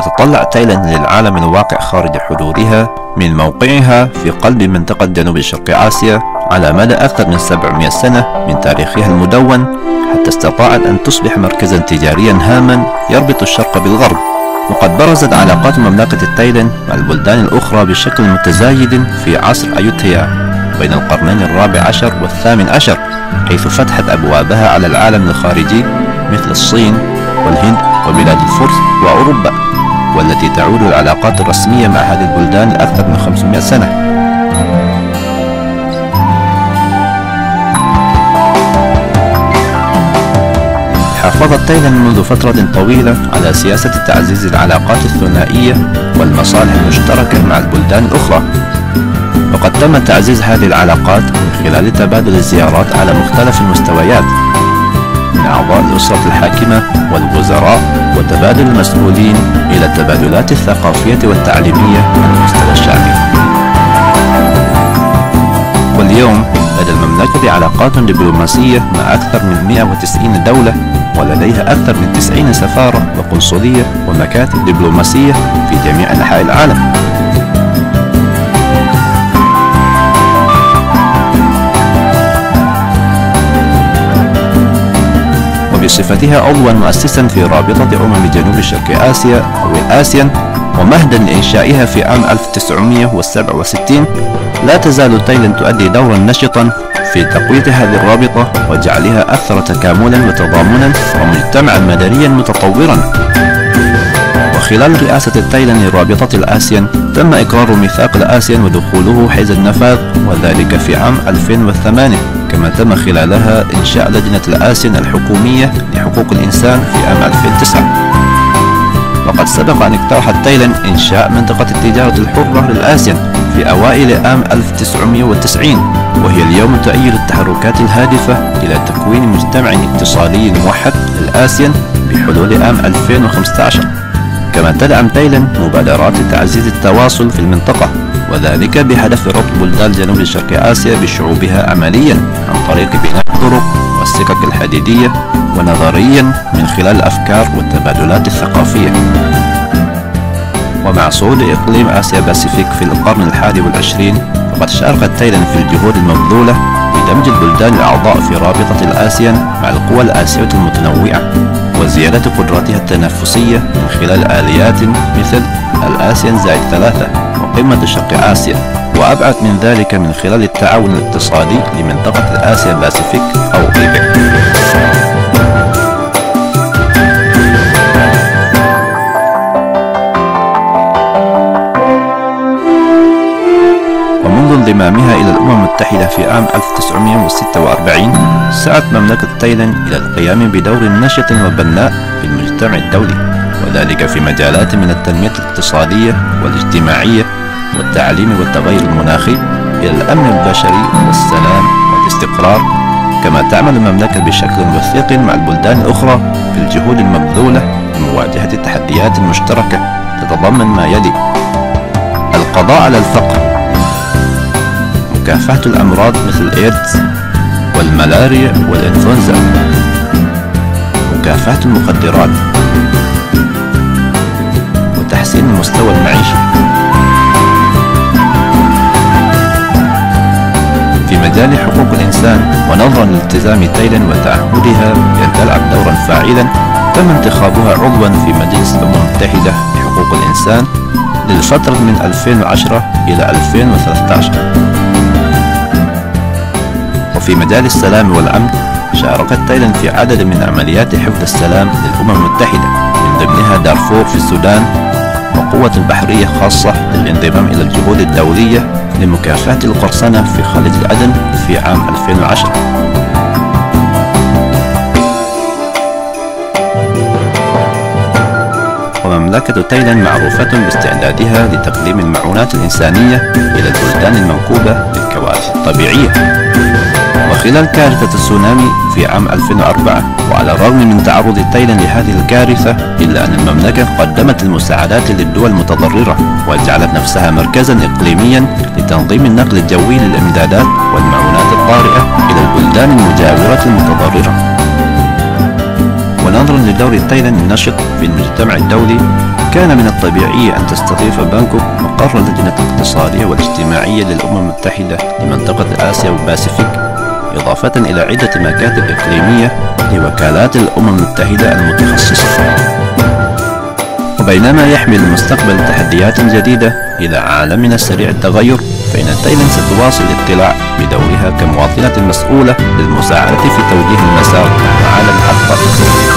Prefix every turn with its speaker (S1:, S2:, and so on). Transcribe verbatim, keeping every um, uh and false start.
S1: تتطلع تايلاند للعالم الواقع خارج حدودها من موقعها في قلب منطقة جنوب شرق آسيا على مدى أكثر من سبعمائة سنة من تاريخها المدون، حتى استطاعت أن تصبح مركزا تجاريا هاما يربط الشرق بالغرب. وقد برزت علاقات مملكة تايلاند مع البلدان الأخرى بشكل متزايد في عصر أيوتيا بين القرنين الرابع عشر والثامن عشر، حيث فتحت أبوابها على العالم الخارجي مثل الصين والهند وبلاد الفرس وأوروبا، والتي تعود العلاقات الرسمية مع هذه البلدان لأكثر من خمسمائة سنة. حافظت تايلاند منذ فترة طويلة على سياسة تعزيز العلاقات الثنائية والمصالح المشتركة مع البلدان الأخرى، وقد تم تعزيز هذه العلاقات من خلال تبادل الزيارات على مختلف المستويات من أعضاء الأسرة الحاكمة والوزراء وتبادل المسؤولين إلى التبادلات الثقافية والتعليمية على المستوى الشعبي. واليوم لدى المملكة علاقات دبلوماسية مع أكثر من مئة وتسعين دولة، ولديها أكثر من تسعين سفارة وقنصلية ومكاتب دبلوماسية في جميع أنحاء العالم. وبصفتها عضوا مؤسسا في رابطة أمم جنوب شرق آسيا أو الآسيان، ومهدا لإنشائها في عام ألف وتسعمائة وسبعة وستين، لا تزال تايلاند تؤدي دورا نشطا في تقوية هذه الرابطة وجعلها أكثر تكاملا وتضامنا ومجتمعا مدنيا متطورا. وخلال رئاسة تايلاند لرابطة الآسيان تم إقرار ميثاق الآسيان ودخوله حيز النفاذ، وذلك في عام ألفين وثمانية، كما تم خلالها إنشاء لجنة الآسيان الحكومية لحقوق الإنسان في عام ألفين وتسعة. وقد سبق أن اقترحت تايلاند إنشاء منطقة التجارة الحرة للآسيان في أوائل عام ألف وتسعمائة وتسعين، وهي اليوم تؤيد التحركات الهادفة إلى تكوين مجتمع اقتصادي موحد للآسيان بحلول عام ألفين وخمسة عشر. كما تدعم تايلاند مبادرات تعزيز التواصل في المنطقة، وذلك بهدف ربط بلدان جنوب شرق آسيا بشعوبها عمليا عن طريق بناء الطرق والسكك الحديدية، ونظريا من خلال الأفكار والتبادلات الثقافية. ومع صعود إقليم آسيا باسيفيك في القرن الحادي والعشرين، فقد شاركت تايلاند في الجهود المبذولة لدمج البلدان الأعضاء في رابطة الآسيان مع القوى الآسيوية المتنوعة، وزيادة قدراتها التنافسية من خلال آليات مثل الآسيان زائد ثلاثة وقمة شرق آسيا، وأبعد من ذلك من خلال التعاون الاقتصادي لمنطقة الآسيا باسيفيك أو إيبك. ومنذ انضمامها إلى الأمم المتحدة في عام ألف وتسعمائة وستة وأربعين، سعت مملكة تايلاند إلى القيام بدور نشط وبناء في المجتمع الدولي، وذلك في مجالات من التنمية الاقتصادية والاجتماعية والتعليم والتغير المناخي إلى الأمن البشري والسلام والاستقرار. كما تعمل المملكة بشكل وثيق مع البلدان الأخرى في الجهود المبذولة لمواجهة التحديات المشتركة، تتضمن ما يلي: القضاء على الفقر، مكافحة الأمراض مثل الإيدز والملاريا والإنفلونزا، مكافحة المخدرات، وتحسين المستوى المعيشي. في مجال حقوق الإنسان، ونظرا لالتزام تايلاند وتعهدها بأن تلعب دورا فاعلا، تم انتخابها عضوا في مجلس الأمم المتحدة لحقوق الإنسان للفترة من ألفين وعشرة إلى ألفين وثلاثة عشر. وفي مجال السلام والأمن، شاركت تايلاند في عدد من عمليات حفظ السلام للأمم المتحدة، من ضمنها دارفور في السودان، وقوة بحرية خاصة للانضمام إلى الجهود الدولية لمكافحة القرصنة في خليج عدن في عام ألفين وعشرة. ومملكة تايلاند معروفة باستعدادها لتقديم المعونات الإنسانية إلى البلدان المنكوبة بالكوارث الطبيعية. وخلال كارثة التسونامي في عام ألفين وأربعة، وعلى الرغم من تعرض تايلاند لهذه الكارثة، إلا أن المملكة قدمت المساعدات للدول المتضررة، وجعلت نفسها مركزا إقليميا لتنظيم النقل الجوي للإمدادات والمعونات الطارئة إلى البلدان المجاورة المتضررة. ونظرا لدور تايلاند النشط في المجتمع الدولي، كان من الطبيعي أن تستضيف بانكوك مقر اللجنة الاقتصادية والاجتماعية للأمم المتحدة لمنطقة آسيا والباسيفيك، إضافة إلى عدة مكاتب إقليمية لوكالات الأمم المتحدة المتخصصة فيها. وبينما يحمل المستقبل تحديات جديدة إلى عالمنا سريع التغير، فإن تايلاند ستواصل الاطلاع بدورها كمواطنة مسؤولة للمساعدة في توجيه المسار نحو عالم أفضل.